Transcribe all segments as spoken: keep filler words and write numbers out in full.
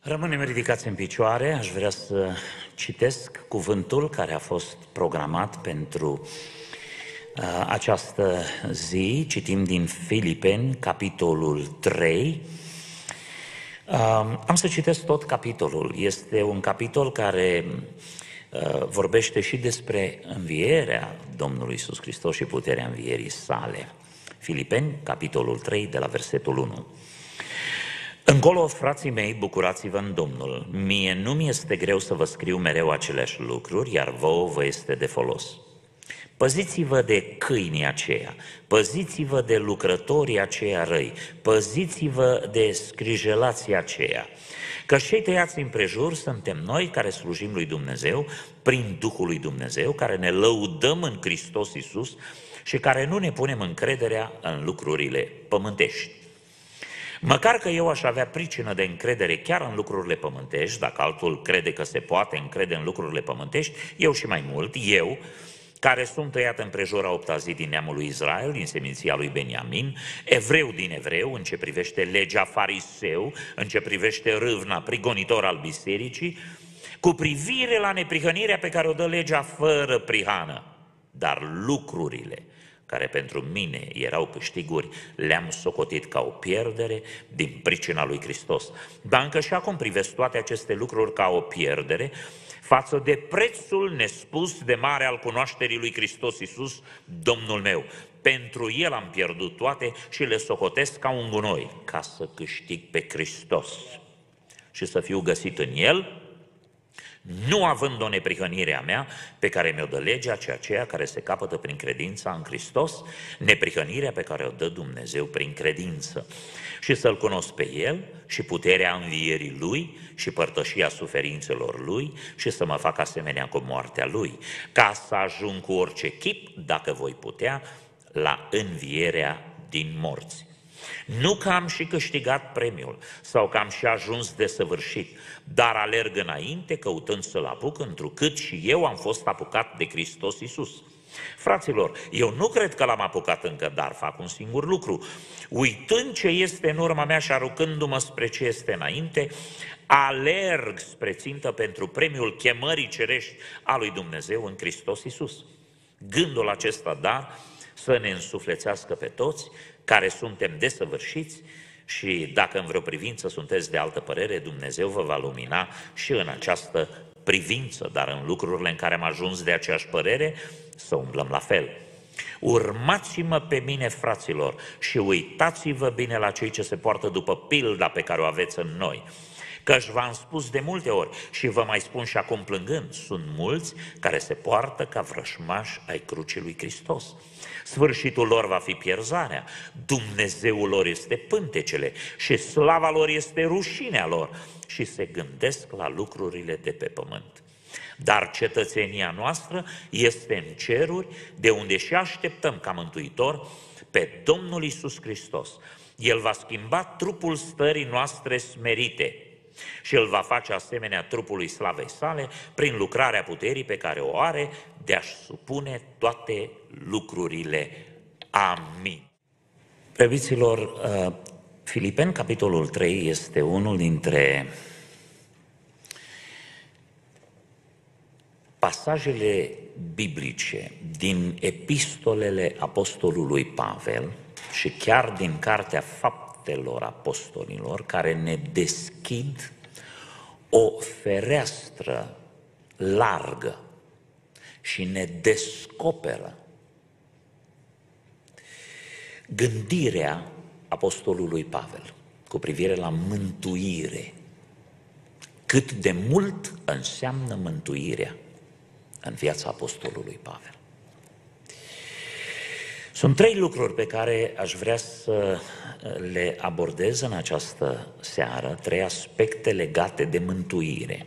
Rămânem ridicați în picioare, aș vrea să citesc cuvântul care a fost programat pentru uh, această zi. Citim din Filipeni, capitolul trei. Uh, am să citesc tot capitolul. Este un capitol care uh, vorbește și despre învierea Domnului Iisus Hristos și puterea învierii sale. Filipeni, capitolul trei, de la versetul unu. Încolo, frații mei, bucurați-vă în Domnul. Mie nu mi este greu să vă scriu mereu aceleași lucruri, iar vouă vă este de folos. Păziți-vă de câinii aceia, păziți-vă de lucrătorii aceia răi, păziți-vă de scrijelații aceia. Că cei tăiați împrejur suntem noi care slujim lui Dumnezeu, prin Duhul lui Dumnezeu, care ne lăudăm în Hristos Iisus și care nu ne punem încrederea în lucrurile pământești. Măcar că eu aș avea pricină de încredere chiar în lucrurile pământești, dacă altul crede că se poate încrede în lucrurile pământești, eu și mai mult, eu, care sunt tăiat împrejur a opta zi din neamul lui Israel, din seminția lui Beniamin, evreu din evreu, în ce privește legea fariseu, în ce privește râvna, prigonitor al bisericii, cu privire la neprihănirea pe care o dă legea fără prihană, dar lucrurile care pentru mine erau câștiguri, le-am socotit ca o pierdere din pricina lui Hristos. Dar încă și acum privesc toate aceste lucruri ca o pierdere față de prețul nespus de mare al cunoașterii lui Hristos Iisus, Domnul meu. Pentru El am pierdut toate și le socotesc ca un gunoi, ca să câștig pe Hristos și să fiu găsit în El, nu având o neprihănire a mea pe care mi-o dă legea, ci aceea care se capătă prin credința în Hristos, neprihănirea pe care o dă Dumnezeu prin credință. Și să-L cunosc pe El și puterea învierii Lui și părtășia suferințelor Lui și să mă fac asemenea cu moartea Lui, ca să ajung cu orice chip, dacă voi putea, la învierea din morți. Nu că am și câștigat premiul sau că am și ajuns desăvârșit, dar alerg înainte căutând să-L apuc, întrucât și eu am fost apucat de Hristos Iisus. Fraților, eu nu cred că l-am apucat încă, dar fac un singur lucru. Uitând ce este în urma mea și aruncându-mă spre ce este înainte, alerg spre țintă pentru premiul chemării cerești a lui Dumnezeu în Hristos Iisus. Gândul acesta, da, să ne însuflețească pe toți care suntem desăvârșiți și dacă în vreo privință sunteți de altă părere, Dumnezeu vă va lumina și în această privință, dar în lucrurile în care am ajuns de aceeași părere, să umblăm la fel. Urmați-mă pe mine, fraților, și uitați-vă bine la cei ce se poartă după pilda pe care o aveți în noi. Căci v-am spus de multe ori și vă mai spun și acum plângând, sunt mulți care se poartă ca vrășmași ai crucii lui Hristos. Sfârșitul lor va fi pierzarea, Dumnezeul lor este pântecele și slava lor este rușinea lor și se gândesc la lucrurile de pe pământ. Dar cetățenia noastră este în ceruri, de unde și așteptăm ca mântuitor pe Domnul Iisus Hristos. El va schimba trupul stării noastre smerite și îl va face asemenea trupului slavei sale prin lucrarea puterii pe care o are de a-și supune toate lucrurile. Amin. Preobiților, Filipeni, capitolul trei, este unul dintre pasajele biblice din epistolele apostolului Pavel și chiar din cartea Faptelor Apostolilor, care ne deschid o fereastră largă și ne descoperă gândirea apostolului Pavel cu privire la mântuire. Cât de mult înseamnă mântuirea în viața apostolului Pavel. Sunt trei lucruri pe care aș vrea să le abordez în această seară, trei aspecte legate de mântuire.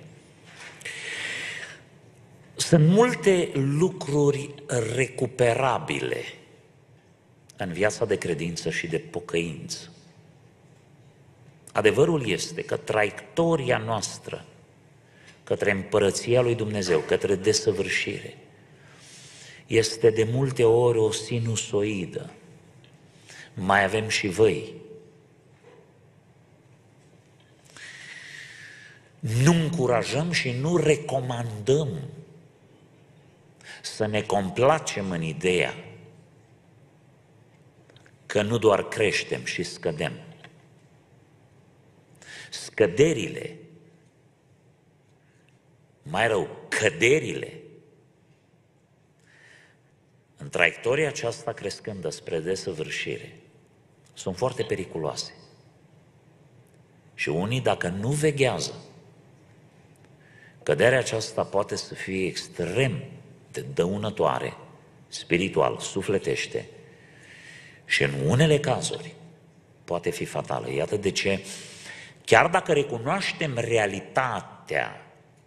Sunt multe lucruri recuperabile în viața de credință și de pocăință. Adevărul este că traiectoria noastră către împărăția lui Dumnezeu, către desăvârșire, este de multe ori o sinusoidă. Mai avem și văi. nu încurajăm și nu recomandăm să ne complacem în ideea că nu doar creștem și scădem. Scăderile, mai rău, căderile, în traiectoria aceasta crescândă spre desăvârșire, sunt foarte periculoase. Și unii, dacă nu veghează, căderea aceasta poate să fie extrem de dăunătoare, spiritual, sufletește, și în unele cazuri poate fi fatală. Iată de ce, chiar dacă recunoaștem realitatea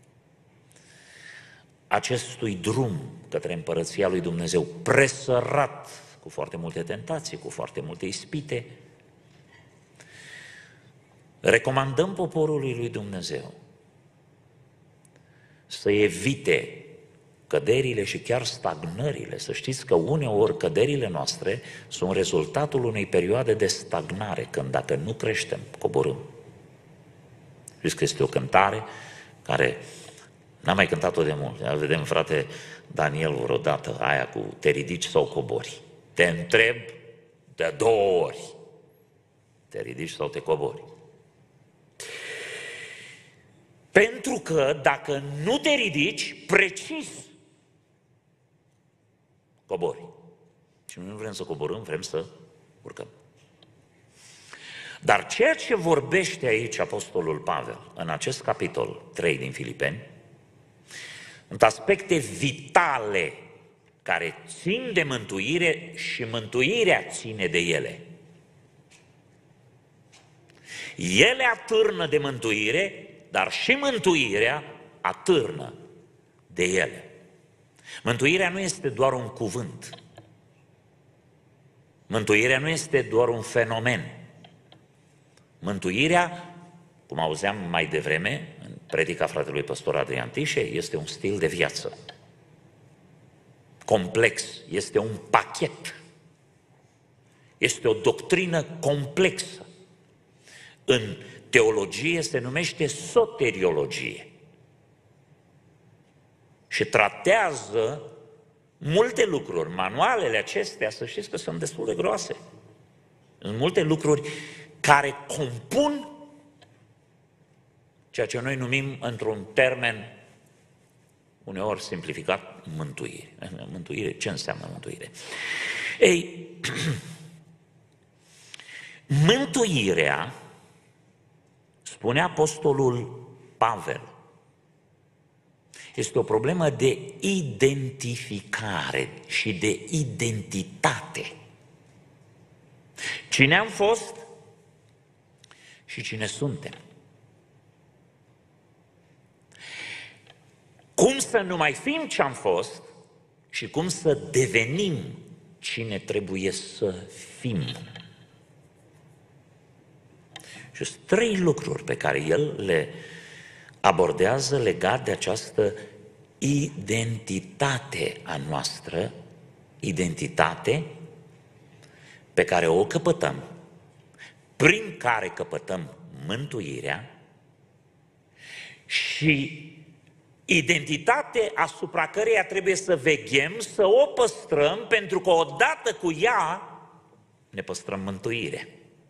acestui drum către Împărăția lui Dumnezeu, presărat cu foarte multe tentații, cu foarte multe ispite, recomandăm poporului lui Dumnezeu să evite căderile și chiar stagnările. Să știți că uneori căderile noastre sunt rezultatul unei perioade de stagnare, când dacă nu creștem, coborâm. Știți că este o cântare care n-am mai cântat-o de mult. Ia vedem, frate Daniel, vreodată aia cu te ridici sau cobori. Te întreb de două ori. Te ridici sau te cobori. Pentru că dacă nu te ridici, precis cobori. Și noi nu vrem să coborâm, vrem să urcăm. Dar ceea ce vorbește aici Apostolul Pavel, în acest capitol trei din Filipeni, sunt aspecte vitale care țin de mântuire și mântuirea ține de ele. Ele atârnă de mântuire, dar și mântuirea atârnă de ele. Mântuirea nu este doar un cuvânt. Mântuirea nu este doar un fenomen. Mântuirea, cum auzeam mai devreme, în predica fratelui păstor Adrian Tișe, este un stil de viață. Complex, este un pachet. Este o doctrină complexă. În teologie se numește soteriologie. Și tratează multe lucruri. Manualele acestea, să știți că sunt destul de groase. Sunt multe lucruri care compun ceea ce noi numim într-un termen uneori simplificat mântuire. Mântuire, ce înseamnă mântuire? Ei, mântuirea, spune Apostolul Pavel, este o problemă de identificare și de identitate. Cine am fost și cine suntem. Cum să nu mai fim ce am fost și cum să devenim cine trebuie să fim. Și sunt trei lucruri pe care el le abordează legat de această identitate a noastră, identitate pe care o căpătăm, prin care căpătăm mântuirea, și identitate asupra căreia trebuie să veghem, să o păstrăm, pentru că odată cu ea ne păstrăm mântuirea.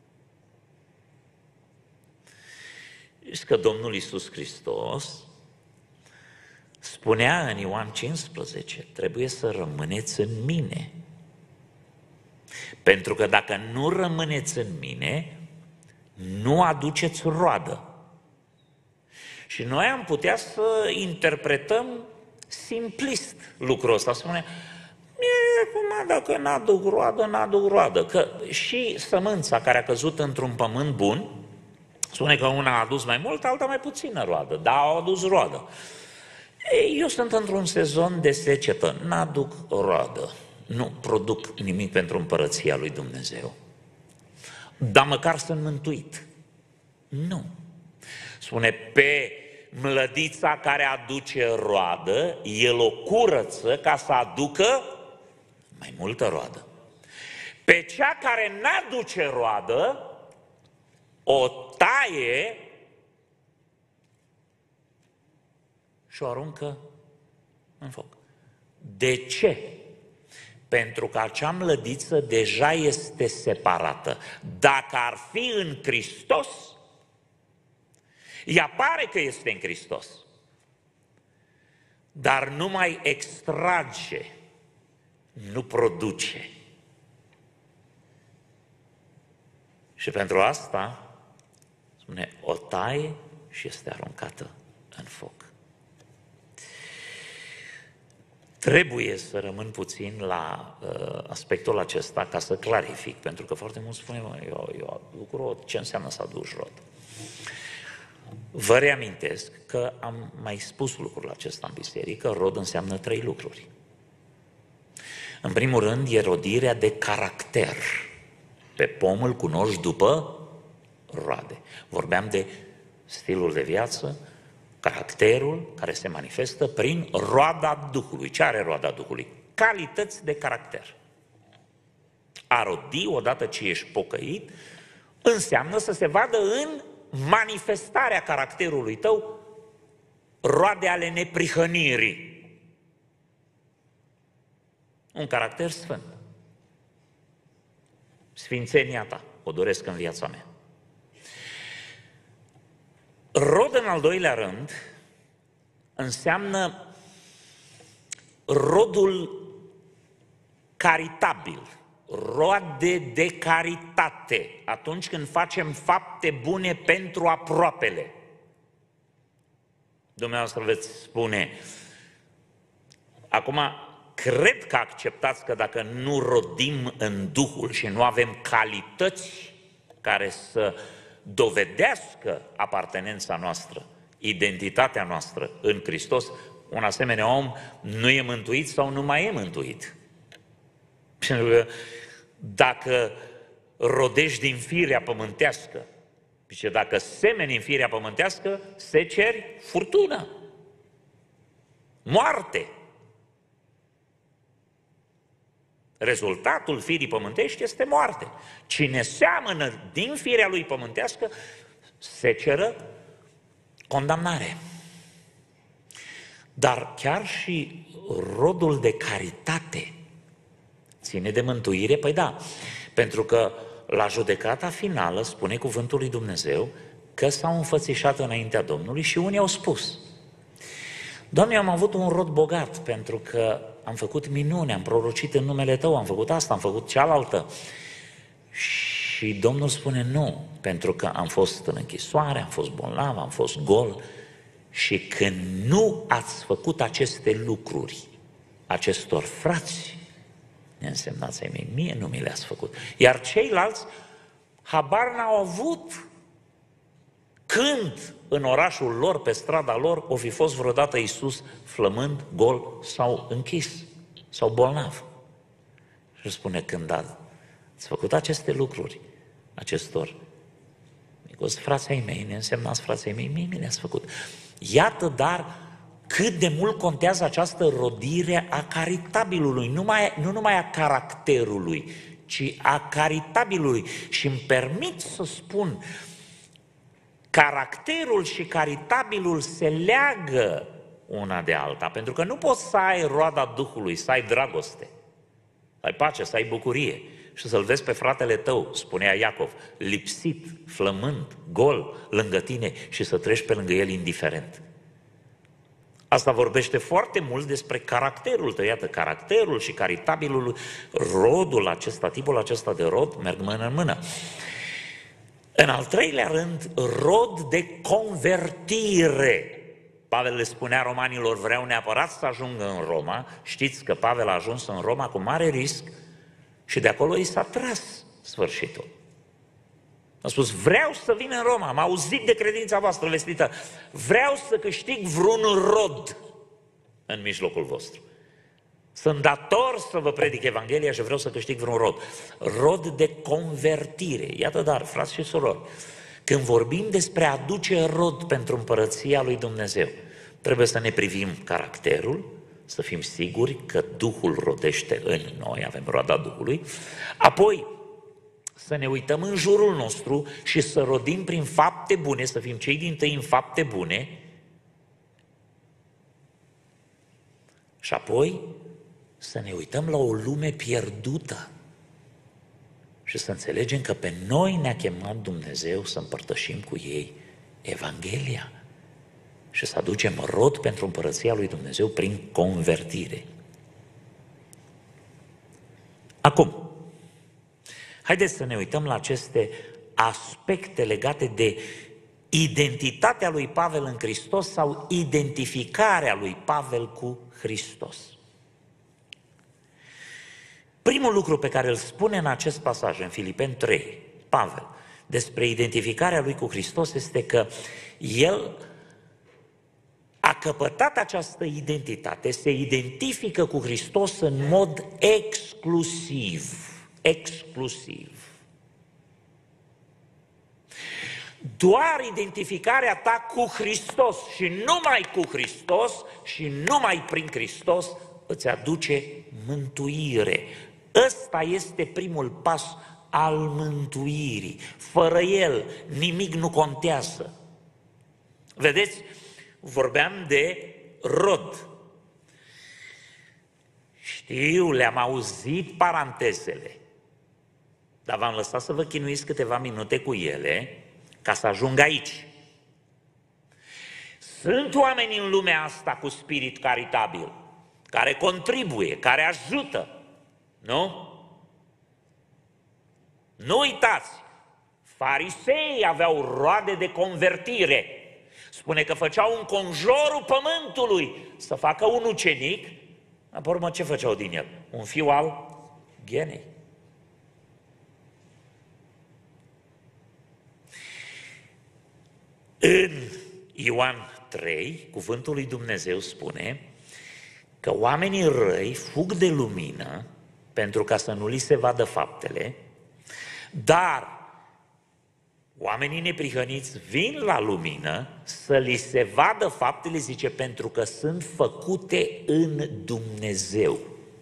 Știți că Domnul Iisus Hristos spunea în Ioan cincisprezece, trebuie să rămâneți în mine. Pentru că dacă nu rămâneți în mine, nu aduceți roadă. Și noi am putea să interpretăm simplist lucrul ăsta. Spune, acum dacă n-aduc roadă, n-aduc roadă. Că și sămânța care a căzut într-un pământ bun, spune că una a adus mai mult, alta mai puțină roadă, dar au adus roadă. Ei, eu sunt într-un sezon de secetă, n-aduc roadă, nu produc nimic pentru Împărăția lui Dumnezeu. Dar măcar sunt mântuit. Nu. Spune, pe mlădița care aduce roadă, el o curăță ca să aducă mai multă roadă. Pe cea care n-aduce roadă, o taie și o aruncă în foc. De ce? Pentru că acea mlădiță deja este separată. Dacă ar fi în Hristos, ea pare că este în Hristos, dar nu mai extrage, nu produce. Și pentru asta, spune, o taie și este aruncată în foc. Trebuie să rămân puțin la uh, aspectul acesta ca să clarific, pentru că foarte mulți spune, eu, eu aduc rod, ce înseamnă să aduci rod? Vă reamintesc că am mai spus lucrul acesta în biserică, rod înseamnă trei lucruri. În primul rând, e rodirea de caracter. Pe pom îl cunoști după roade. Vorbeam de stilul de viață, caracterul care se manifestă prin roada Duhului. Ce are roada Duhului? Calități de caracter. A rodi, odată ce ești pocăit, înseamnă să se vadă în manifestarea caracterului tău roade ale neprihănirii. Un caracter sfânt. Sfințenia ta, o doresc în viața mea. Rod, în al doilea rând, înseamnă rodul caritabil, roade de caritate, atunci când facem fapte bune pentru aproapele. Dumneavoastră veți spune, acum cred că acceptați că dacă nu rodim în Duhul și nu avem calități care să dovedească apartenența noastră, identitatea noastră în Hristos, un asemenea om nu e mântuit sau nu mai e mântuit. Pentru că dacă rodești din firea pământească, și dacă semeni în firea pământească, seceri furtună, moarte. Rezultatul firii pământești este moarte. Cine seamănă din firea lui pământească, seceră condamnare. Dar chiar și rodul de caritate ține de mântuire? Păi da, pentru că la judecata finală spune cuvântul lui Dumnezeu că s-au înfățișat înaintea Domnului și unii au spus: Doamne, am avut un rod bogat pentru că am făcut minune, am prorocit în numele Tău, am făcut asta, am făcut cealaltă. Și Domnul spune nu, pentru că am fost în închisoare, am fost bolnav, am fost gol. Și când nu ați făcut aceste lucruri acestor frați neînsemnați ai mei, mie nu mi le-ați făcut. Iar ceilalți habar n-au avut când în orașul lor, pe strada lor, o fi fost vreodată Iisus flămând, gol sau închis sau bolnav. Și spune, când ați făcut aceste lucruri acestor micuți frații ai mei, neînsemnați frații ai mei, mie mi le-ați făcut. Iată, dar, cât de mult contează această rodire a caritabilului, nu, mai, nu numai a caracterului, ci a caritabilului. Și îmi permit să spun, caracterul și caritabilul se leagă una de alta, pentru că nu poți să ai roada Duhului, să ai dragoste, să ai pace, să ai bucurie și să-l vezi pe fratele tău, spunea Iacov, lipsit, flămând, gol lângă tine și să treci pe lângă el indiferent. Asta vorbește foarte mult despre caracterul tău. Iată, caracterul și caritabilul, rodul acesta, tipul acesta de rod, merg mână în mână. În al treilea rând, rod de convertire. Pavel le spunea romanilor, vreau neapărat să ajungă în Roma. Știți că Pavel a ajuns în Roma cu mare risc și de acolo i s-a tras sfârșitul. A spus, vreau să vin în Roma, am auzit de credința voastră vestită, vreau să câștig vreun rod în mijlocul vostru. Sunt dator să vă predic Evanghelia și vreau să câștig vreun rod. Rod de convertire. Iată, dar, frați și surori, când vorbim despre a aduce rod pentru împărăția lui Dumnezeu, trebuie să ne privim caracterul, să fim siguri că Duhul rodește în noi, avem roada Duhului, apoi să ne uităm în jurul nostru și să rodim prin fapte bune, să fim cei dintâi în fapte bune, Și apoi să ne uităm la o lume pierdută și să înțelegem că pe noi ne-a chemat Dumnezeu să împărtășim cu ei Evanghelia și să aducem rod pentru împărăția lui Dumnezeu prin convertire. Acum, haideți să ne uităm la aceste aspecte legate de identitatea lui Pavel în Hristos sau identificarea lui Pavel cu Hristos. Primul lucru pe care îl spune în acest pasaj, în Filipeni trei, Pavel, despre identificarea lui cu Hristos este că el a căpătat această identitate, se identifică cu Hristos în mod exclusiv, exclusiv. Doar identificarea ta cu Hristos și numai cu Hristos și numai prin Hristos îți aduce mântuire. Ăsta este primul pas al mântuirii. Fără el nimic nu contează. Vedeți? Vorbeam de rod. Știu, le-am auzit parantezele, dar v-am lăsat să vă chinuiți câteva minute cu ele ca să ajung aici. Sunt oameni în lumea asta cu spirit caritabil, care contribuie, care ajută, nu? Nu uitați, farisei aveau roade de convertire. Spune că făceau în conjorul pământului să facă un ucenic, dar pe urmă ce făceau din el? Un fiu al ghenei. În Ioan trei, cuvântul lui Dumnezeu spune că oamenii răi fug de lumină pentru ca să nu li se vadă faptele, dar oamenii neprihăniți vin la lumină să li se vadă faptele, zice, pentru că sunt făcute în Dumnezeu.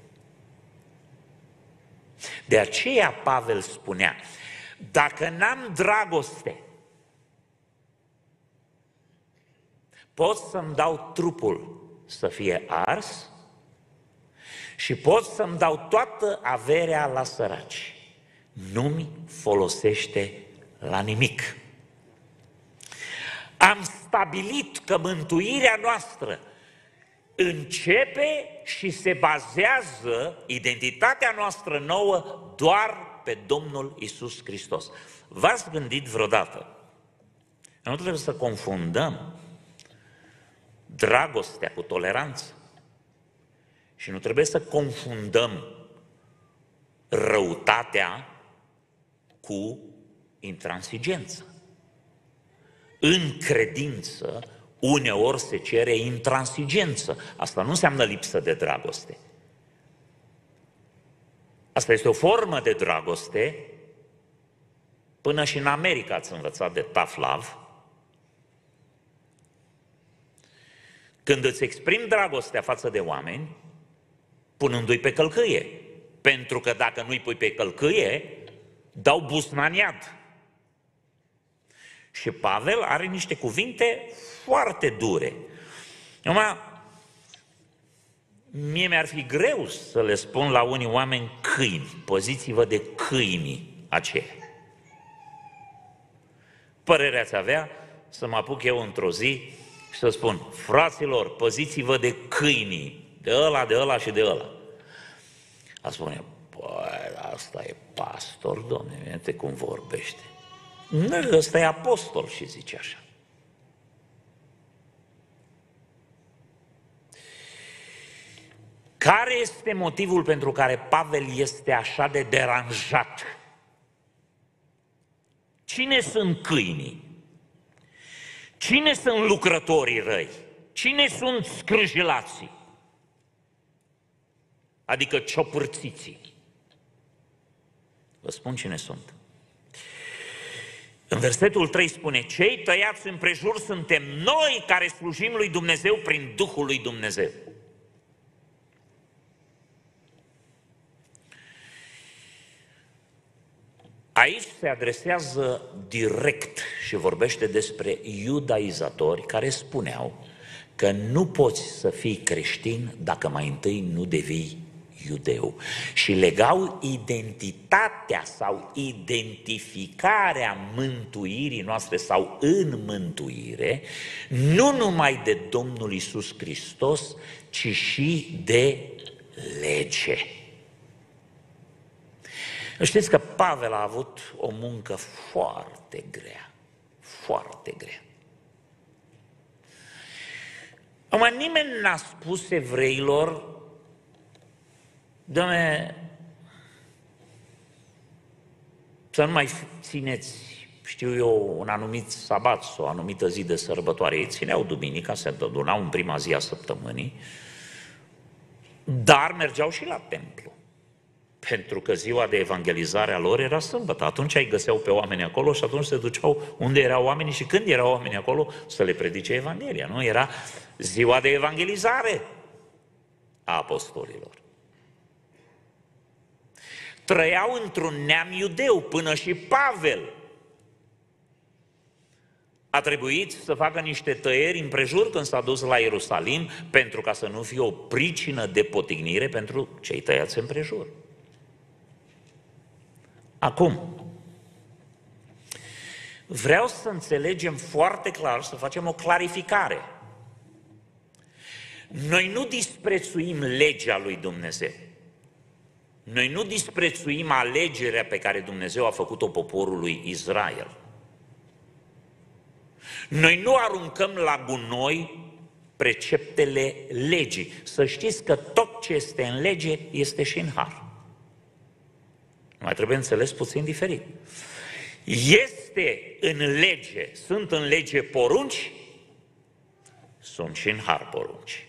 De aceea Pavel spunea, dacă n-am dragoste, pot să-mi dau trupul să fie ars și pot să-mi dau toată averea la săraci. Nu-mi folosește la nimic. Am stabilit că mântuirea noastră începe și se bazează, identitatea noastră nouă, doar pe Domnul Iisus Hristos. V-ați gândit vreodată? Nu trebuie să confundăm dragostea cu toleranță și nu trebuie să confundăm răutatea cu intransigență. În credință, uneori se cere intransigență. Asta nu înseamnă lipsă de dragoste. Asta este o formă de dragoste. Până și în America ați învățat de tough love. Când îți exprimi dragostea față de oameni, punându-i pe călcâie. Pentru că dacă nu-i pui pe călcâie, dau busnaniat. Și Pavel are niște cuvinte foarte dure. Numai, mie mi-ar fi greu să le spun la unii oameni câini, poziți-vă de câinii aceia. Părerea ți avea să mă apuc eu într-o zi și să spun, fraților, păziți-vă de câinii, de ăla, de ăla și de ăla. A spune, băi, asta e pastor, Doamne, uite cum vorbește. Nu, ăsta e apostol și zice așa. Care este motivul pentru care Pavel este așa de deranjat? Cine sunt câinii? Cine sunt lucrătorii răi? Cine sunt scrâjilații? Adică ciopârțiții. Vă spun cine sunt. În versetul trei spune, cei tăiați împrejur suntem noi care slujim lui Dumnezeu prin Duhul lui Dumnezeu. Aici se adresează direct și vorbește despre iudaizatori care spuneau că nu poți să fii creștin dacă mai întâi nu devii iudeu. Și legau identitatea sau identificarea mântuirii noastre sau în mântuire, nu numai de Domnul Iisus Hristos, ci și de lege. Știți că Pavel a avut o muncă foarte grea, foarte grea. Acum, nimeni n-a spus evreilor: Doamne, să nu mai țineți, știu eu, un anumit sabat sau o anumită zi de sărbătoare. Ei țineau duminica, se adunau în prima zi a săptămânii, dar mergeau și la templu, pentru că ziua de evangelizare a lor era sâmbătă. Atunci îi găseau pe oameni acolo și atunci se duceau unde erau oamenii și când erau oamenii acolo să le predice Evanghelia. Nu? Era ziua de evangelizare a apostolilor. Trăiau într-un neam iudeu, până și Pavel a trebuit să facă niște tăieri împrejur când s-a dus la Ierusalim, pentru ca să nu fie o pricină de potignire pentru cei tăiați împrejur. Acum, vreau să înțelegem foarte clar, să facem o clarificare. Noi nu disprețuim legea lui Dumnezeu. Noi nu disprețuim alegerea pe care Dumnezeu a făcut-o poporului Israel. Noi nu aruncăm la gunoi preceptele legii. Să știți că tot ce este în lege este și în har. Mai trebuie înțeles puțin diferit. Este în lege, sunt în lege porunci, sunt și în har porunci.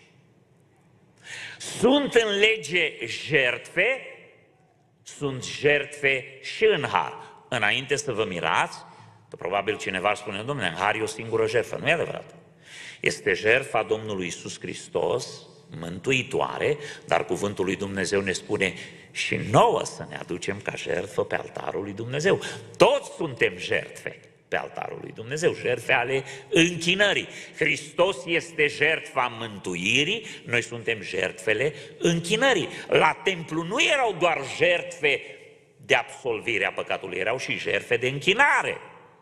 Sunt în lege jertfe, sunt jertfe și în har. Înainte să vă mirați, că probabil cineva spune: Dom'le, în har e o singură jertfă. Nu e adevărat. Este jertfa Domnului Iisus Hristos, mântuitoare, dar cuvântul lui Dumnezeu ne spune și nouă să ne aducem ca jertfă pe altarul lui Dumnezeu. Toți suntem jertfe pe altarul lui Dumnezeu, jertfe ale închinării. Hristos este jertfa mântuirii, noi suntem jertfele închinării. La templu nu erau doar jertfe de absolvire a păcatului, erau și jertfe de închinare.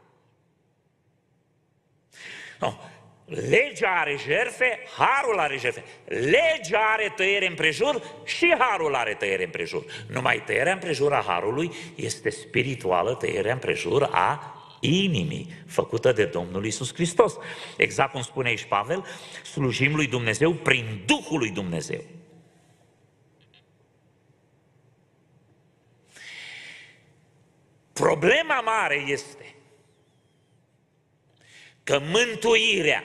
No. Legea are jertfe, harul are jertfe. Legea are tăiere împrejur și harul are tăiere împrejur. Numai tăierea împrejur a harului este spirituală, tăierea împrejur a inimii, făcută de Domnul Iisus Hristos. Exact cum spune aici Pavel, slujim lui Dumnezeu prin Duhul lui Dumnezeu. Problema mare este că mântuirea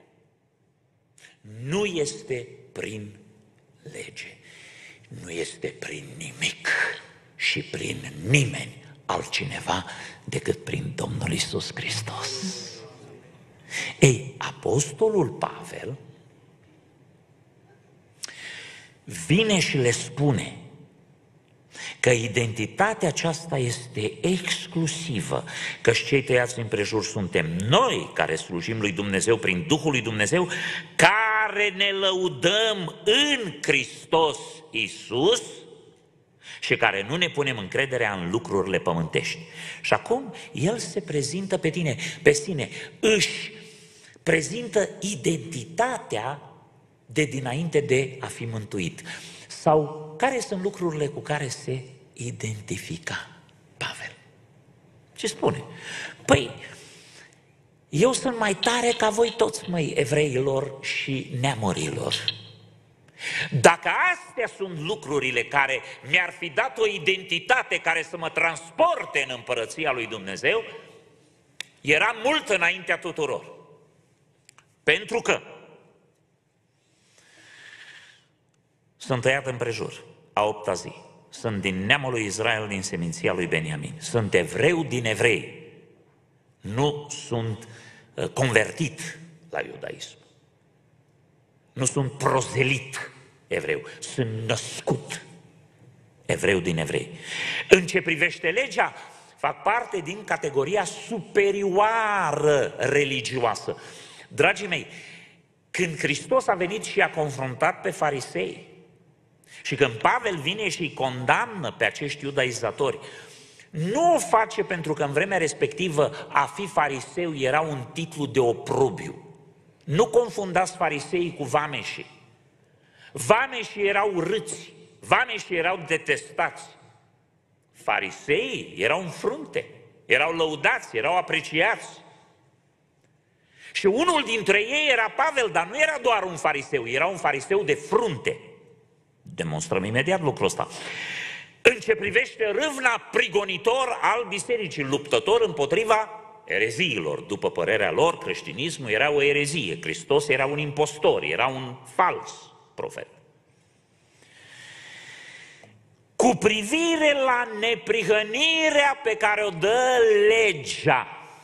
nu este prin lege, nu este prin nimic și prin nimeni altcineva decât prin Domnul Iisus Hristos. Ei, apostolul Pavel vine și le spune că identitatea aceasta este exclusivă, că și cei tăiați împrejur suntem noi care slujim lui Dumnezeu prin Duhul lui Dumnezeu, care ne lăudăm în Hristos Iisus și care nu ne punem încrederea în lucrurile pământești. Și acum el se prezintă pe tine, pe sine, își prezintă identitatea de dinainte de a fi mântuit. Sau care sunt lucrurile cu care se identifica Pavel? Ce spune? Păi, eu sunt mai tare ca voi toți, măi, evreilor și neamurilor. Dacă astea sunt lucrurile care mi-ar fi dat o identitate care să mă transporte în împărăția lui Dumnezeu, era mult înaintea tuturor. Pentru că sunt tăiat împrejur a opta zi, sunt din neamul lui Israel, din seminția lui Beniamin, sunt evreu din evrei, nu sunt convertit la iudaism, nu sunt prozelit evreu, sunt născut evreu din evrei. În ce privește legea, fac parte din categoria superioară religioasă. Dragii mei, când Hristos a venit și a confruntat pe farisei și când Pavel vine și îi condamnă pe acești iudaizatori, nu o face pentru că în vremea respectivă a fi fariseu era un titlu de oprobiu. Nu confundați fariseii cu vameșii. Vameșii erau urâți, vameșii erau detestați. Fariseii erau în frunte, erau lăudați, erau apreciați. Și unul dintre ei era Pavel, dar nu era doar un fariseu, era un fariseu de frunte. Demonstrăm imediat lucrul ăsta. În ce privește râvna, prigonitor al bisericii, luptător împotriva ereziilor. După părerea lor, creștinismul era o erezie, Hristos era un impostor, era un fals profet. Cu privire la neprihănirea pe care o dă legea.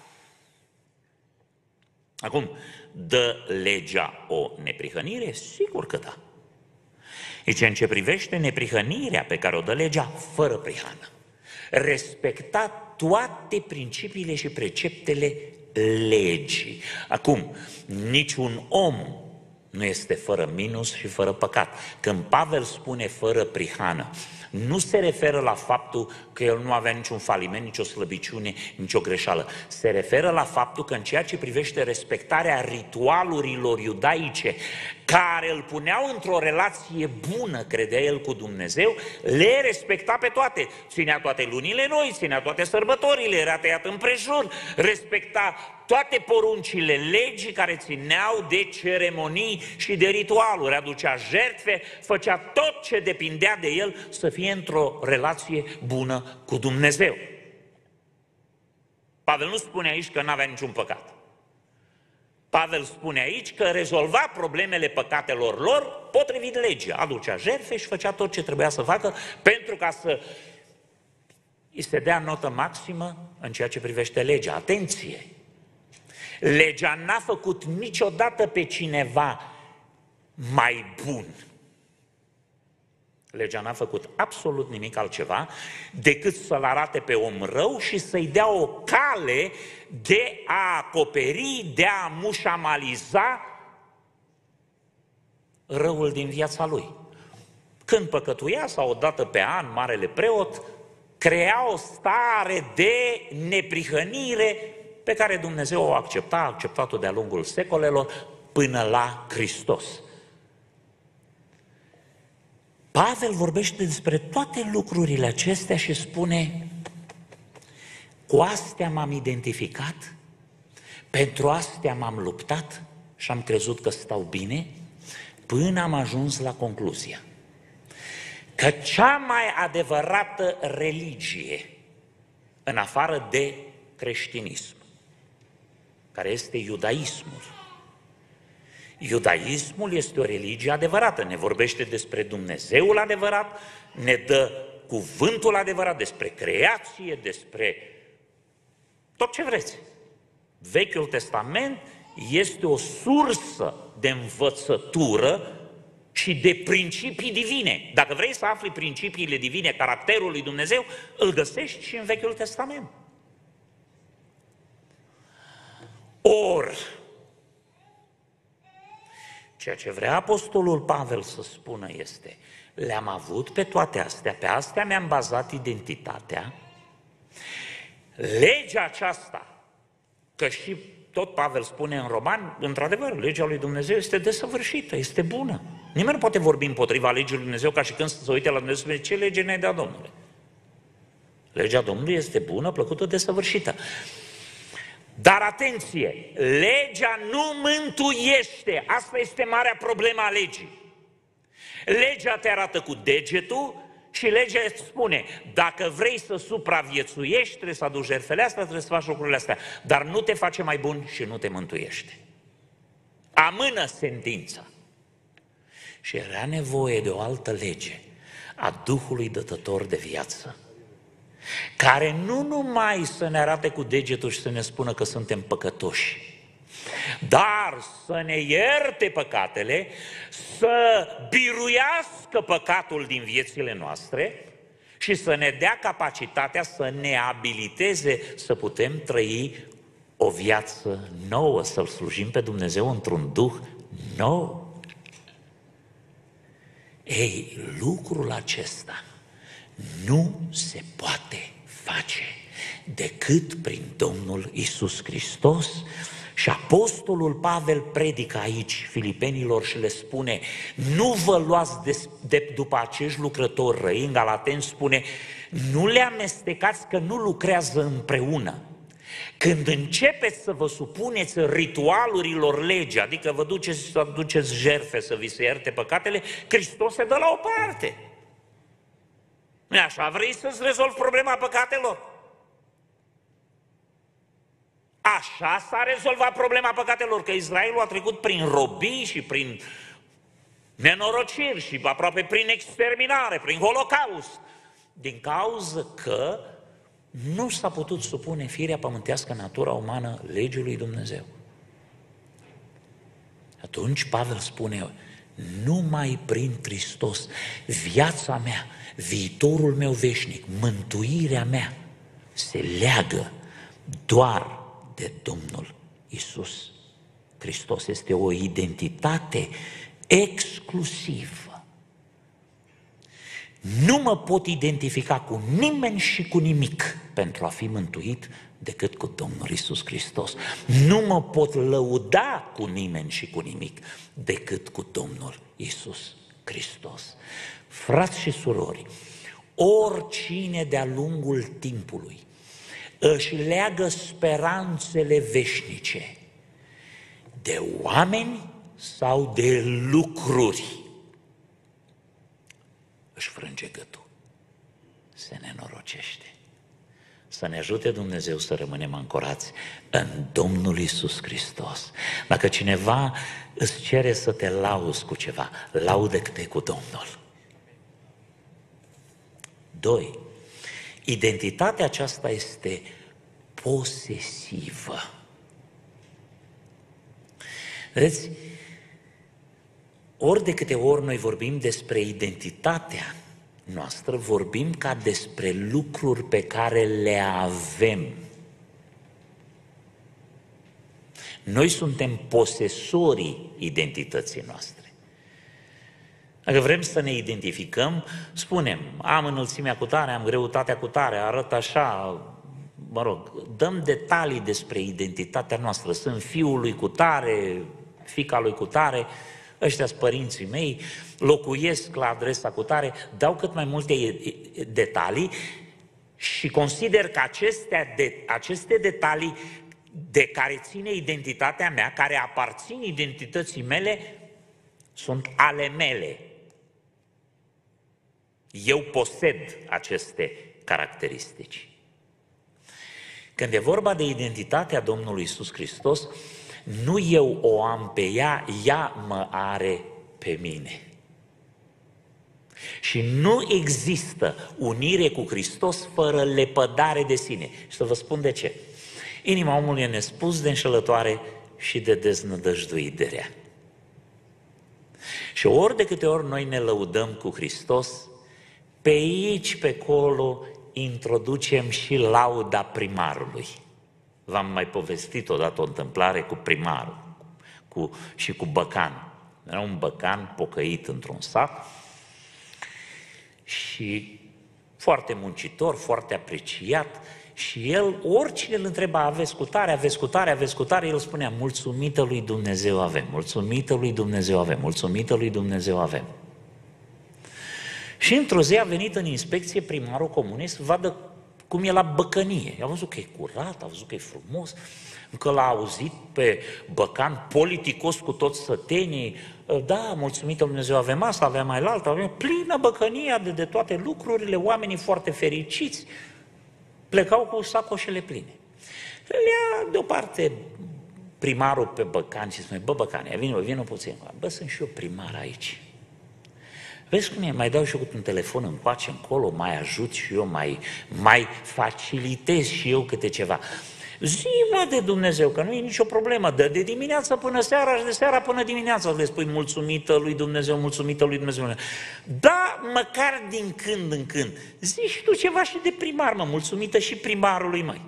Acum, dă legea o neprihănire? Sigur că da. Deci, în ce privește neprihănirea pe care o dă legea, fără prihană, respecta toate principiile și preceptele legii. Acum, niciun om nu este fără minus și fără păcat. Când Pavel spune fără prihană, nu se referă la faptul că el nu avea niciun faliment, nicio slăbiciune, nicio greșeală. Se referă la faptul că în ceea ce privește respectarea ritualurilor iudaice, care îl puneau într-o relație bună, credea el, cu Dumnezeu, le respecta pe toate. Ținea toate lunile noi, ținea toate sărbătorile, era tăiat împrejur, respecta toate poruncile legii care țineau de ceremonii și de ritualuri, aducea jertfe, făcea tot ce depindea de el să fie într-o relație bună cu Dumnezeu. Pavel nu spune aici că n-avea niciun păcat. Pavel spune aici că rezolva problemele păcatelor lor potrivit legii. Aducea jertfe și făcea tot ce trebuia să facă pentru ca să îi se dea notă maximă în ceea ce privește legea. Atenție! Legea n-a făcut niciodată pe cineva mai bun. Legea n-a făcut absolut nimic altceva decât să-l arate pe om rău și să-i dea o cale de a acoperi, de a mușamaliza răul din viața lui. Când păcătuia sau o dată pe an, marele preot crea o stare de neprihănire pe care Dumnezeu o accepta, a acceptat-o de-a lungul secolelor până la Hristos. Pavel vorbește despre toate lucrurile acestea și spune: cu astea m-am identificat, pentru astea m-am luptat și am crezut că stau bine, până am ajuns la concluzia că cea mai adevărată religie, în afară de creștinism, care este iudaismul. Iudaismul este o religie adevărată, ne vorbește despre Dumnezeul adevărat, ne dă cuvântul adevărat, despre creație, despre tot ce vreți. Vechiul Testament este o sursă de învățătură și de principii divine. Dacă vrei să afli principiile divine, caracterul lui Dumnezeu, îl găsești și în Vechiul Testament. Or, ceea ce vrea apostolul Pavel să spună este: le-am avut pe toate astea, pe astea mi-am bazat identitatea, legea aceasta, că și tot Pavel spune în Romani, într-adevăr, legea lui Dumnezeu este desăvârșită, este bună. Nimeni nu poate vorbi împotriva legii lui Dumnezeu ca și când se uite la Dumnezeu și spune: ce lege ne-ai dat, Domnule? Legea Domnului este bună, plăcută, desăvârșită. Dar atenție, legea nu mântuiește, asta este marea problemă a legii. Legea te arată cu degetul și legea îți spune: dacă vrei să supraviețuiești, trebuie să aduci jertfele astea, trebuie să faci lucrurile astea, dar nu te face mai bun și nu te mântuiește. Amână sentința. Și era nevoie de o altă lege, a Duhului dătător de viață, care nu numai să ne arate cu degetul și să ne spună că suntem păcătoși, dar să ne ierte păcatele, să biruiască păcatul din viețile noastre și să ne dea capacitatea să ne abiliteze să putem trăi o viață nouă, să-L slujim pe Dumnezeu într-un duh nou. Ei, lucrul acesta nu se poate face decât prin Domnul Iisus Hristos. Și apostolul Pavel predică aici filipenilor și le spune: nu vă luați de, de după acești lucrători răi. În Galateni spune: nu le amestecați, că nu lucrează împreună. Când începeți să vă supuneți ritualurilor legii, adică vă duceți să aduceți jertfe să vi se ierte păcatele, Hristos se dă la o parte. Nu așa? Vrei să-ți rezolvi problema păcatelor? Așa s-a rezolvat problema păcatelor, că Israelul a trecut prin robii și prin nenorociri și aproape prin exterminare, prin holocaust, din cauză că nu s-a putut supune firea pământească, natura umană, legii lui Dumnezeu. Atunci Pavel spune: numai prin Hristos viața mea, viitorul meu veșnic, mântuirea mea se leagă doar de Domnul Iisus Hristos. Este o identitate exclusivă. Nu mă pot identifica cu nimeni și cu nimic pentru a fi mântuit decât cu Domnul Iisus Hristos. Nu mă pot lăuda cu nimeni și cu nimic decât cu Domnul Iisus Hristos. Frați și surori, oricine de-a lungul timpului își leagă speranțele veșnice de oameni sau de lucruri, își frânge gâtul, se nenorocește. Să ne ajute Dumnezeu să rămânem ancorați în Domnul Iisus Hristos. Dacă cineva îți cere să te lauzi cu ceva, laudă-te cu Domnul. Doi, identitatea aceasta este posesivă. Vedeți, ori de câte ori noi vorbim despre identitatea noastră, vorbim ca despre lucruri pe care le avem. Noi suntem posesorii identității noastre. Dacă vrem să ne identificăm, spunem: am înălțimea cu tare, am greutatea cu tare, arăt așa, mă rog, dăm detalii despre identitatea noastră. Sunt fiul lui cu tare, fiica lui cu tare, ăștia sunt părinții mei, locuiesc la adresa cu tare, dau cât mai multe detalii și consider că acestea de, aceste detalii de care ține identitatea mea, care aparțin identității mele, sunt ale mele. Eu posed aceste caracteristici. Când e vorba de identitatea Domnului Iisus Hristos, nu eu o am pe ea, ea mă are pe mine. Și nu există unire cu Hristos fără lepădare de sine. Și să vă spun de ce. Inima omului e nespus de înșelătoare și de deznădăjduit de rea. Și ori de câte ori noi ne lăudăm cu Hristos, pe aici, pe acolo, introducem și lauda primarului. V-am mai povestit odată o întâmplare cu primarul cu, și cu băcan. Era un băcan pocăit într-un sat și foarte muncitor, foarte apreciat, și el, oricine îl întreba: aveți cu tare, aveți cu tare, aveți cu tare, el spunea: mulțumită lui Dumnezeu avem, mulțumită lui Dumnezeu avem, mulțumită lui Dumnezeu avem. Și într-o zi a venit în inspecție primarul comunei să vadă cum e la băcănie. A văzut că e curat, a văzut că e frumos, că l-a auzit pe băcan politicos cu toți sătenii. Da, mulțumită lui Dumnezeu avem asta, avem mai la alta, avem plină băcănia de, de toate lucrurile, oamenii foarte fericiți, plecau cu sacoșele pline. Le ia deoparte primarul pe băcan și spune: bă, băcane, vină, vină puțin. Bă, sunt și eu primar aici. Vezi cum e? Mai dau și eu cu un telefon încoace, încolo, mai ajut și eu, mai, mai facilitez și eu câte ceva. Zi, mă, de Dumnezeu, că nu e nicio problemă, dă de dimineața până seara și de seara până dimineața le spui mulțumită lui Dumnezeu, mulțumită lui Dumnezeu. Da, măcar din când în când, zi și tu ceva și de primar, mă, mulțumită și primarului, măi.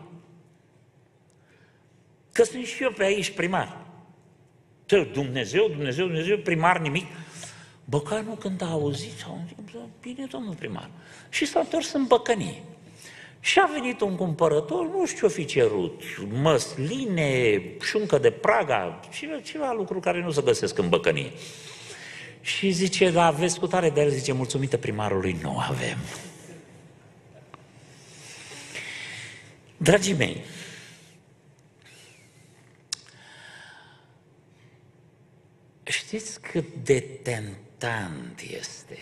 Că sunt și eu pe aici primar. Dumnezeu, Dumnezeu, Dumnezeu, primar, nimic. Băcanul când a auzit, a zis, bine, domnul primar. Și s-a întors în Băcănie. Și a venit un cumpărător, nu știu ce-o fi cerut, măsline, șuncă de Praga, ceva, ceva lucruri care nu se găsesc în Băcănie. Și zice, da, aveți cu tare de el, zice, mulțumită primarului, nu avem. Dragii mei, știți cât de tentant este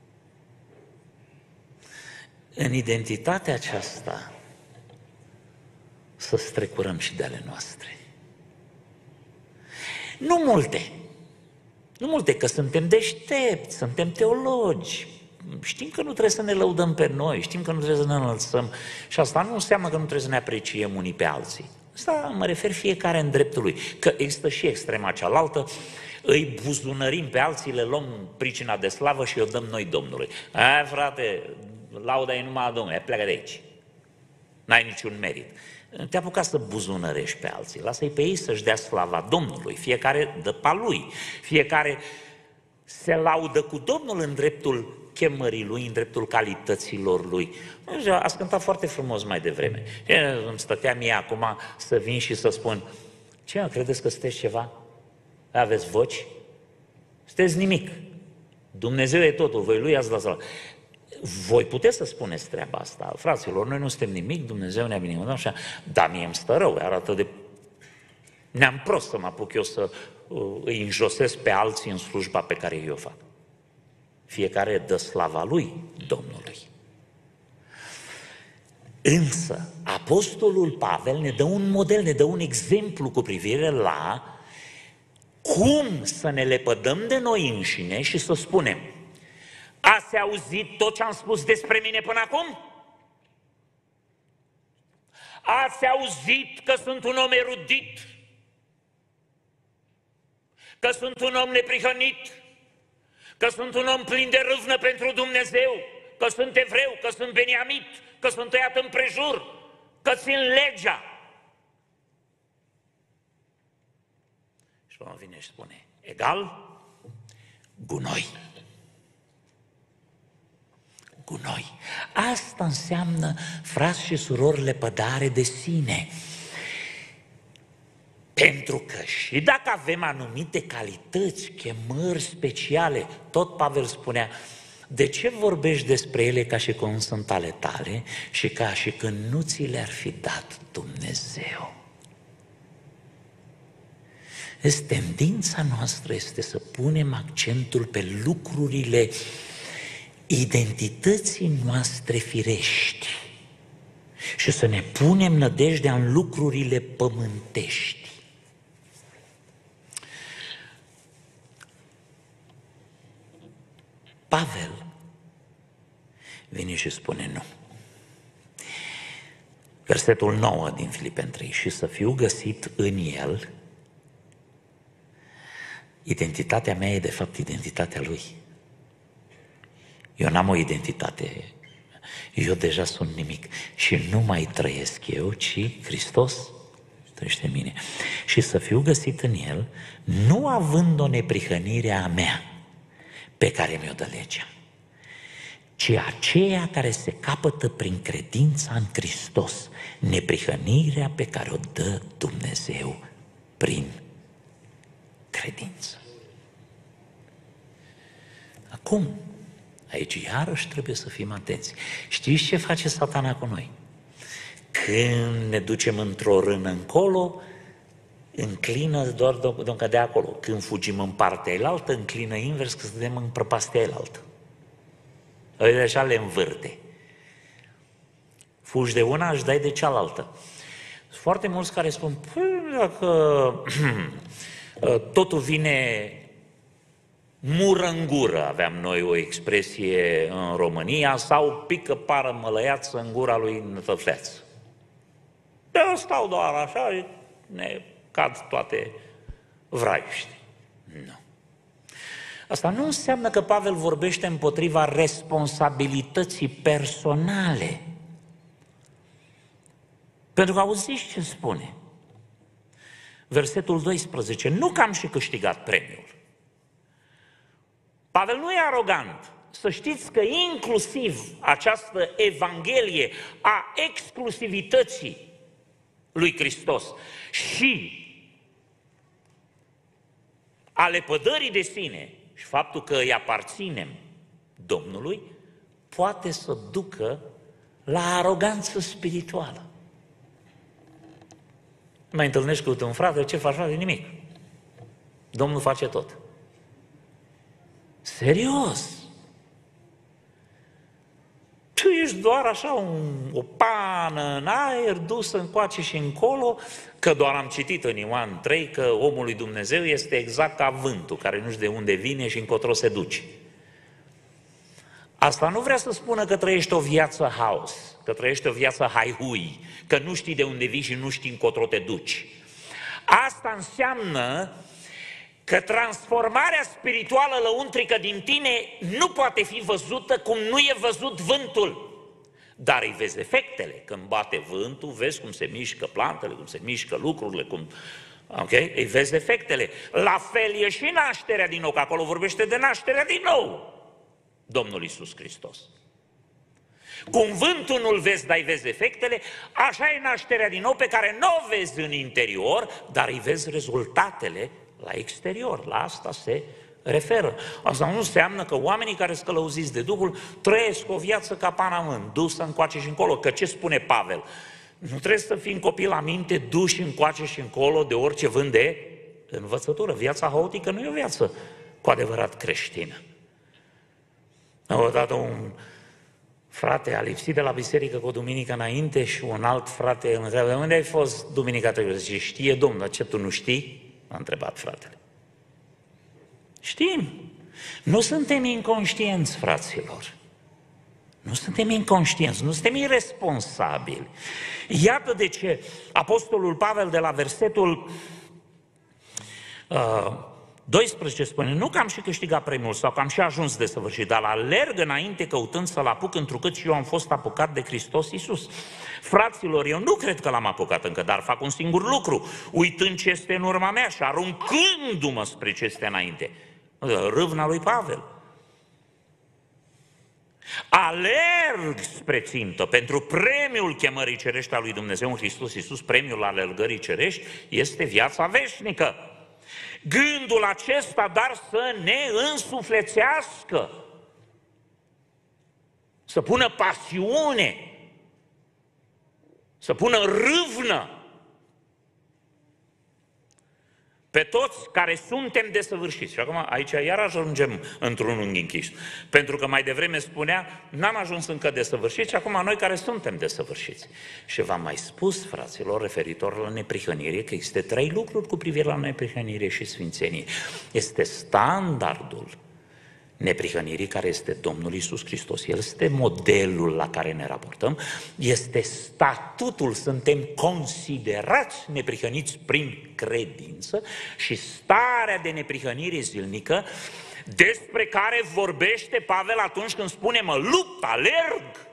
în identitatea aceasta să strecurăm și de ale noastre. Nu multe, nu multe, că suntem deștepți, suntem teologi, știm că nu trebuie să ne lăudăm pe noi, știm că nu trebuie să ne înălțăm și asta nu înseamnă că nu trebuie să ne apreciem unii pe alții. Asta mă refer fiecare în dreptul lui, că există și extrema cealaltă, îi buzunărim pe alții, le luăm pricina de slavă și o dăm noi Domnului. Ai, frate, lauda e numai a Domnului, pleacă de aici. N-ai niciun merit. Te apuca să buzunărești pe alții, lasă-i pe ei să-și dea slava Domnului, fiecare dă pa lui, fiecare se laudă cu Domnul în dreptul chemării lui, în dreptul calităților lui. Ați cântat foarte frumos mai devreme. Îmi stătea mie acum să vin și să spun, ce, credeți că sunteți ceva? Aveți voci? Sunteți nimic. Dumnezeu e totul, voi lui ați dat slavă. Voi puteți să spuneți treaba asta, fraților, noi nu suntem nimic, Dumnezeu ne-a binecuvântat așa, dar mie îmi stă rău, arată de... Ne-am prost să mă apuc eu să uh, îi înjosesc pe alții în slujba pe care eu o fac. Fiecare dă slava lui, Domnului. Însă, Apostolul Pavel ne dă un model, ne dă un exemplu cu privire la cum să ne lepădăm de noi înșine și să spunem, ați auzit tot ce am spus despre mine până acum? Ați auzit că sunt un om erudit? Că sunt un om neprihănit? Că sunt un om plin de râvnă pentru Dumnezeu? Că sunt evreu? Că sunt beniamit? Că sunt tăiat împrejur? Că țin legea? Și Pavel vine și spune, egal, gunoi. Gunoi. Asta înseamnă, frați și surori, lepădare de sine. Pentru că și dacă avem anumite calități, chemări speciale, tot Pavel spunea, de ce vorbești despre ele ca și cum sunt ale tale și ca și când nu ți le-ar fi dat Dumnezeu? Deci, tendința noastră este să punem accentul pe lucrurile identității noastre firești și să ne punem nădejdea în lucrurile pământești. Pavel vine și spune nu. Versetul nouă din Filipeni trei, și să fiu găsit în el, identitatea mea e de fapt identitatea lui. Eu n-am o identitate, eu deja sunt nimic și nu mai trăiesc eu, ci Hristos trăiește în mine. Și să fiu găsit în el, nu având o neprihănire a mea, pe care mi-o dă legea, ci aceea care se capătă prin credința în Hristos, neprihănirea pe care o dă Dumnezeu prin credință. Acum, aici iarăși trebuie să fim atenți. Știți ce face Satana cu noi? Când ne ducem într-o rână încolo, înclină doar de, de acolo. Când fugim în partea elaltă, înclină invers, că suntem în prăpastia elaltă. Ăia așa le învârte. Fugi de una, își dai de cealaltă. Sunt foarte mulți care spun, păi, dacă totul vine mură în gură, aveam noi o expresie în România, sau pică pară mălăiață în gura lui Nătăfleață. Eu stau doar așa și ne cad toate vraiuște. Nu. Asta nu înseamnă că Pavel vorbește împotriva responsabilității personale. Pentru că auziți ce spune. Versetul doisprezece. Nu că am și câștigat premiul. Pavel nu e arogant. Să știți că inclusiv această evanghelie a exclusivității lui Hristos și a lepădării de sine și faptul că îi aparținem Domnului, poate să ducă la aroganță spirituală. Mai întâlnești cu un frate, ce faci, frate? Nimic. Domnul face tot. Serios! Tu ești doar așa un, o pană în aer, dusă încoace și încolo, că doar am citit în Ioan trei că omul lui Dumnezeu este exact ca vântul, care nu știu de unde vine și încotro se duce. Asta nu vrea să spună că trăiești o viață haos, că trăiești o viață haihui, că nu știi de unde vii și nu știi încotro te duci. Asta înseamnă că transformarea spirituală lăuntrică din tine nu poate fi văzută cum nu e văzut vântul. Dar îi vezi efectele. Când bate vântul, vezi cum se mișcă plantele, cum se mișcă lucrurile, cum... Ok? Îi vezi efectele. La fel e și nașterea din nou, că acolo vorbește de nașterea din nou. Domnul Iisus Hristos. Cum vântul nu-l vezi, dar îi vezi efectele, așa e nașterea din nou pe care nu o vezi în interior, dar îi vezi rezultatele la exterior. La asta se referă. Asta nu înseamnă că oamenii care sunt călăuziți de Duhul trăiesc o viață ca panamân, dusă încoace și încolo. Că ce spune Pavel? Nu trebuie să fim copii la minte, duși încoace și încolo de orice vânt de învățătură. Viața haotică nu e o viață cu adevărat creștină. Odată un frate a lipsit de la biserică cu o duminică înainte și un alt frate îl întreabă: unde ai fost duminica trecută? Zice: știe Domnul. Dar ce, tu nu știi? A întrebat fratele. Știm. Nu suntem inconștienți, fraților. Nu suntem inconștienți, nu suntem irresponsabili. Iată de ce apostolul Pavel de la versetul uh, doisprezece spune: nu că am și câștigat premiul sau că am și ajuns desăvârșit, dar alerg înainte căutând să-l apuc, întrucât și eu am fost apucat de Hristos Iisus. Fraților, eu nu cred că l-am apucat încă, dar fac un singur lucru, uitând ce este în urma mea și aruncându-mă spre ce este înainte. Râvna lui Pavel. Alerg spre țintă pentru premiul chemării cerești a lui Dumnezeu în Hristos Iisus. Premiul alergării cerești este viața veșnică. Gândul acesta, dar să ne însuflețească, să pună pasiune, să pună râvnă pe toți care suntem desăvârșiți. Și acum aici iar ajungem într-un unghi închis. Pentru că mai devreme spunea: n-am ajuns încă desăvârșiți, și acum noi care suntem desăvârșiți. Și v-am mai spus, fraților, referitor la neprihănire, că există trei lucruri cu privire la neprihănire și sfințenie. Este standardul neprihănirii, care este Domnul Iisus Hristos. El este modelul la care ne raportăm, este statutul, suntem considerați neprihăniți prin credință, și starea de neprihănire zilnică despre care vorbește Pavel atunci când spune: mă lupt, alerg.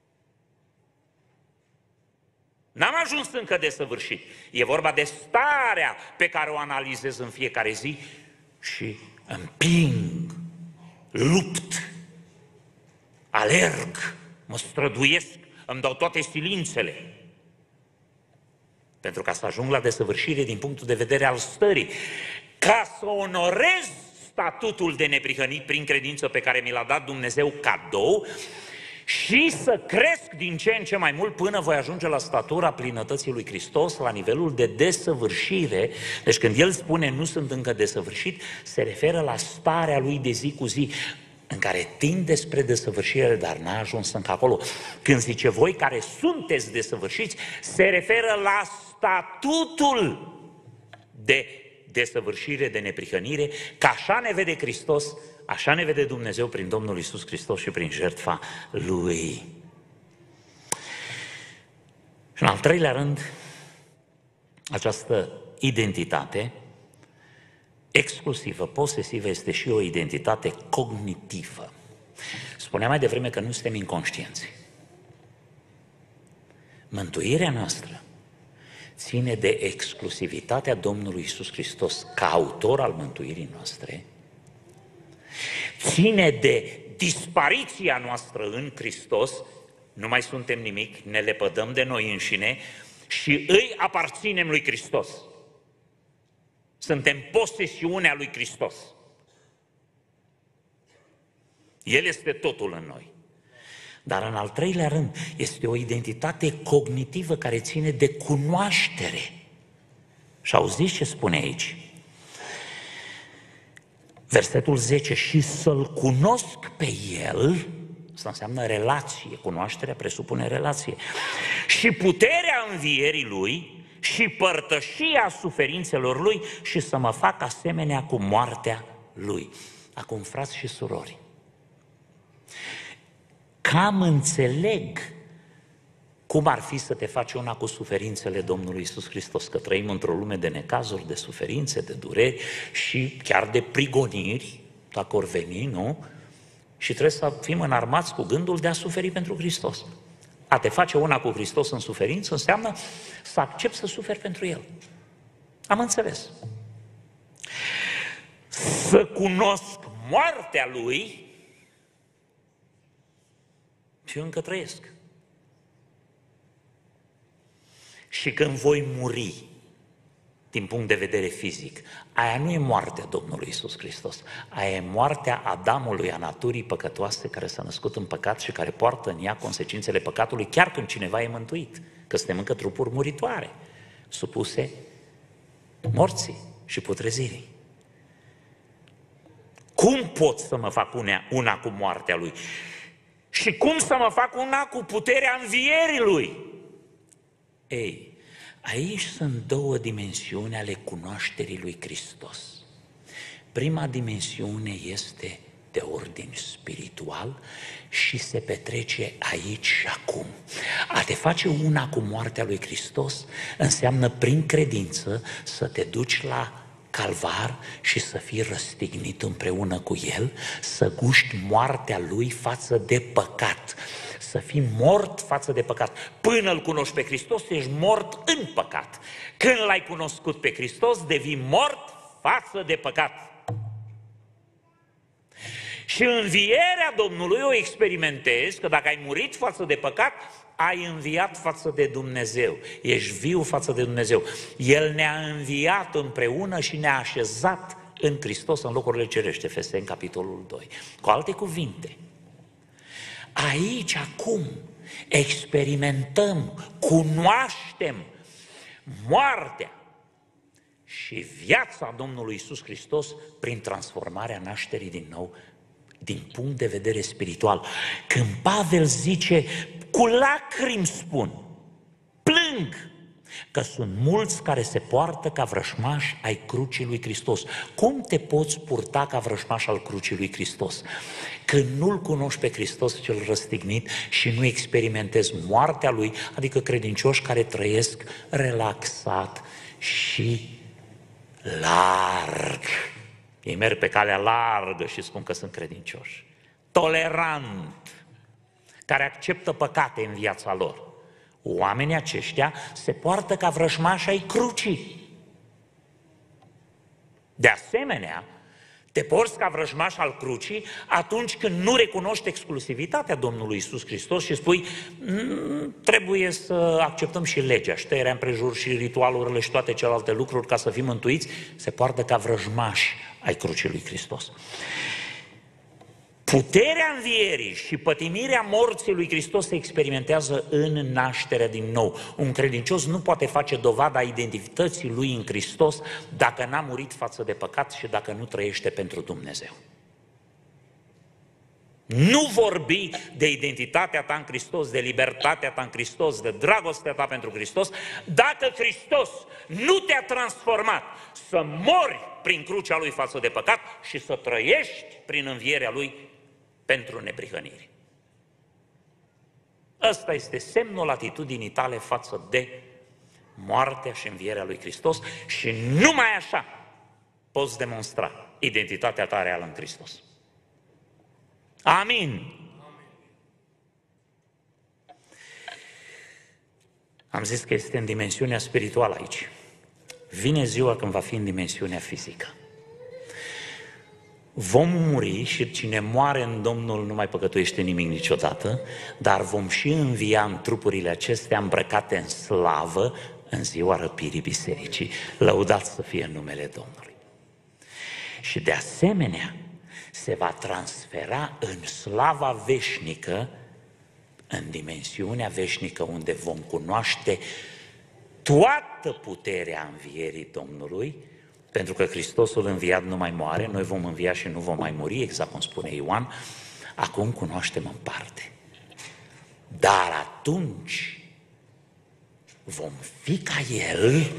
N-am ajuns încă desăvârșit. E vorba de starea pe care o analizez în fiecare zi și împing, lupt, alerg, mă străduiesc, îmi dau toate silințele pentru ca să ajung la desăvârșire din punctul de vedere al stării, ca să onorez statutul de neprihănit prin credință pe care mi l-a dat Dumnezeu cadou și să cresc din ce în ce mai mult până voi ajunge la statura plinătății lui Hristos, la nivelul de desăvârșire. Deci când el spune nu sunt încă desăvârșit, se referă la starea lui de zi cu zi, în care tinde spre desăvârșire, dar n-a ajuns încă acolo. Când zice voi care sunteți desăvârșiți, se referă la statutul de desăvârșire, de neprihănire, că așa ne vede Hristos, așa ne vede Dumnezeu prin Domnul Iisus Hristos și prin jertfa Lui. Și în al treilea rând, Această identitate exclusivă, posesivă, este și o identitate cognitivă. Spuneam mai devreme că nu suntem inconștienți. Mântuirea noastră ține de exclusivitatea Domnului Iisus Hristos ca autor al mântuirii noastre, ține de dispariția noastră în Hristos, nu mai suntem nimic, ne lepădăm de noi înșine și îi aparținem lui Hristos. Suntem posesiunea lui Hristos. El este totul în noi. Dar în al treilea rând, este o identitate cognitivă care ține de cunoaștere. Și auziți ce spune aici? Versetul zece, și să-L cunosc pe El, asta înseamnă relație, cunoașterea presupune relație, și puterea învierii Lui și părtășia suferințelor Lui și să mă fac asemenea cu moartea Lui. Acum, frați și surori, cam înțeleg cum ar fi să te faci una cu suferințele Domnului Iisus Hristos, că trăim într-o lume de necazuri, de suferințe, de dureri și chiar de prigoniri, dacă or veni, nu? Și trebuie să fim înarmați cu gândul de a suferi pentru Hristos. A te face una cu Hristos în suferință înseamnă să accepti să suferi pentru El. Am înțeles. Să cunosc moartea Lui și încă trăiesc. Și când voi muri, din punct de vedere fizic, aia nu e moartea Domnului Iisus Hristos, aia e moartea Adamului, a naturii păcătoase care s-a născut în păcat și care poartă în ea consecințele păcatului, chiar când cineva e mântuit, că suntem încă trupuri muritoare, supuse morții și putrezirii. Cum pot să mă fac una, una cu moartea Lui? Și cum să mă fac una cu puterea învierii Lui? Ei, aici sunt două dimensiuni ale cunoașterii lui Hristos. Prima dimensiune este de ordin spiritual și se petrece aici și acum. A te face una cu moartea lui Hristos înseamnă prin credință să te duci la Calvar și să fii răstignit împreună cu El, să guști moartea Lui față de păcat, să fii mort față de păcat. Până îl cunoști pe Hristos, ești mort în păcat. Când l-ai cunoscut pe Hristos, devii mort față de păcat. Și învierea Domnului o experimentezi, că dacă ai murit față de păcat, ai înviat față de Dumnezeu. Ești viu față de Dumnezeu. El ne-a înviat împreună și ne-a așezat în Hristos în locurile cerești, Efeseni, capitolul doi. Cu alte cuvinte, aici, acum, experimentăm, cunoaștem moartea și viața Domnului Iisus Hristos prin transformarea nașterii din nou, din punct de vedere spiritual. Când Pavel zice, cu lacrimi spun, plâng, că sunt mulți care se poartă ca vrășmași ai crucii lui Hristos. Cum te poți purta ca vrășmaș al crucii lui Hristos? Când nu-L cunoști pe Hristos cel răstignit și nu experimentezi moartea Lui, adică credincioși care trăiesc relaxat și larg. Ei merg pe calea largă și spun că sunt credincioși. Tolerant, care acceptă păcate în viața lor. Oamenii aceștia se poartă ca vrăjmași ai crucii. De asemenea, te porți ca vrăjmaș al crucii atunci când nu recunoști exclusivitatea Domnului Iisus Hristos și spui, trebuie să acceptăm și legea, și tăierea împrejur și ritualurile și toate celelalte lucruri ca să fim mântuiți, se poartă ca vrăjmași ai crucii lui Hristos. Puterea învierii și pătimirea morții lui Hristos se experimentează în nașterea din nou. Un credincios nu poate face dovada identității lui în Hristos dacă n-a murit față de păcat și dacă nu trăiește pentru Dumnezeu. Nu vorbi de identitatea ta în Hristos, de libertatea ta în Hristos, de dragostea ta pentru Hristos, dacă Hristos nu te-a transformat să mori prin crucea Lui față de păcat și să trăiești prin învierea Lui pentru neprihănire. Ăsta este semnul atitudinii tale față de moartea și învierea lui Hristos și numai așa poți demonstra identitatea ta reală în Hristos. Amin. Am zis că este în dimensiunea spirituală aici. Vine ziua când va fi în dimensiunea fizică. Vom muri și cine moare în Domnul nu mai păcătuiește nimic niciodată, dar vom și învia în trupurile acestea îmbrăcate în slavă în ziua răpirii bisericii. Lăudați să fie numele Domnului. Și de asemenea se va transfera în slava veșnică, în dimensiunea veșnică unde vom cunoaște toată puterea învierii Domnului, pentru că Hristosul înviat nu mai moare, noi vom învia și nu vom mai muri, exact cum spune Ioan, acum cunoaștem în parte. Dar atunci vom fi ca El,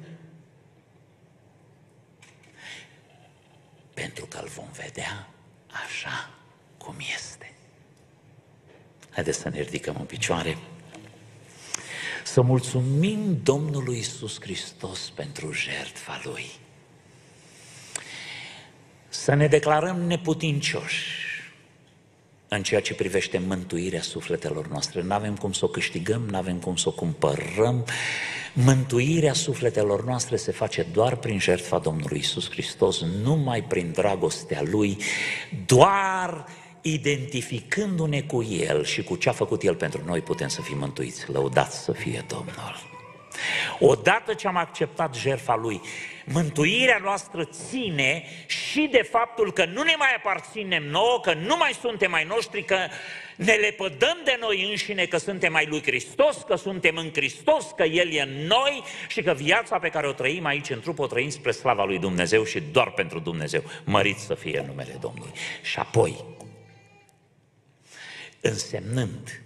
pentru că îl vom vedea așa cum este. Haideți să ne ridicăm în picioare, să mulțumim Domnului Iisus Hristos pentru jertfa Lui. Să ne declarăm neputincioși în ceea ce privește mântuirea sufletelor noastre. Nu avem cum să o câștigăm, nu avem cum să o cumpărăm. Mântuirea sufletelor noastre se face doar prin jertfa Domnului Iisus Hristos, numai prin dragostea Lui, doar identificându-ne cu El și cu ce a făcut El pentru noi, putem să fim mântuiți. Lăudați să fie Domnul! Odată ce am acceptat jertfa Lui, mântuirea noastră ține și de faptul că nu ne mai aparținem nouă, că nu mai suntem ai noștri, că ne lepădăm de noi înșine, că suntem ai lui Hristos, că suntem în Hristos, că El e în noi și că viața pe care o trăim aici în trup o trăim spre slava lui Dumnezeu și doar pentru Dumnezeu. Mărit să fie numele Domnului. Și apoi, însemnând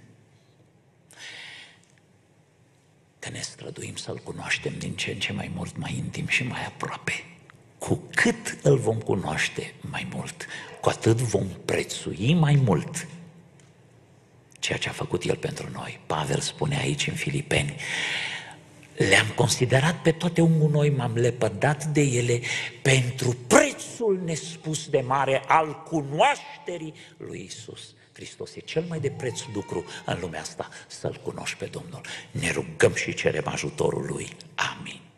că ne străduim să-L cunoaștem din ce în ce mai mult, mai intim și mai aproape. Cu cât îl vom cunoaște mai mult, cu atât vom prețui mai mult ceea ce a făcut El pentru noi. Pavel spune aici în Filipeni, le-am considerat pe toate un gunoi, m-am lepădat de ele pentru prețul nespus de mare al cunoașterii lui Iisus Hristos. E cel mai de preț lucru în lumea asta, să-L cunoști pe Domnul. Ne rugăm și cerem ajutorul Lui. Amin.